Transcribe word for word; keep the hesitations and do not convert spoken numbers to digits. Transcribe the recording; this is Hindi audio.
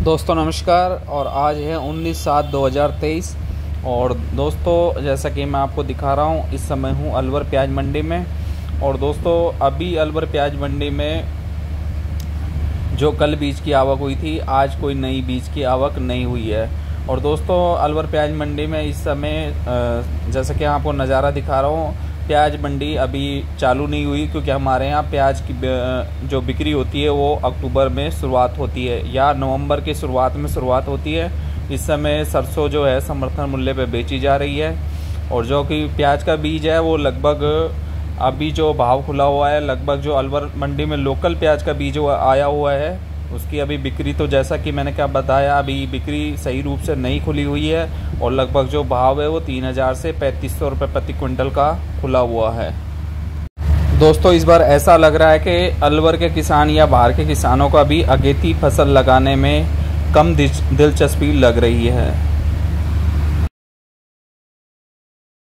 दोस्तों नमस्कार। और आज है उन्नीस सात दो हज़ार तेईस। और दोस्तों जैसा कि मैं आपको दिखा रहा हूँ, इस समय हूँ अलवर प्याज मंडी में। और दोस्तों अभी अलवर प्याज मंडी में जो कल बीज की आवक हुई थी, आज कोई नई बीज की आवक नहीं हुई है। और दोस्तों अलवर प्याज मंडी में इस समय जैसा कि आपको नज़ारा दिखा रहा हूँ, प्याज मंडी अभी चालू नहीं हुई, क्योंकि हमारे यहाँ प्याज की जो बिक्री होती है वो अक्टूबर में शुरुआत होती है या नवंबर के शुरुआत में शुरुआत होती है। इस समय सरसों जो है समर्थन मूल्य पे बेची जा रही है। और जो कि प्याज का बीज है वो लगभग अभी जो भाव खुला हुआ है, लगभग जो अलवर मंडी में लोकल प्याज का बीज आया हुआ है उसकी अभी बिक्री, तो जैसा कि मैंने क्या बताया, अभी बिक्री सही रूप से नहीं खुली हुई है। और लगभग जो भाव है वो तीन हज़ार से पैंतीस सौ रुपये प्रति क्विंटल का खुला हुआ है। दोस्तों इस बार ऐसा लग रहा है कि अलवर के किसान या बाहर के किसानों का भी अगेती फसल लगाने में कम दिलचस्पी लग रही है।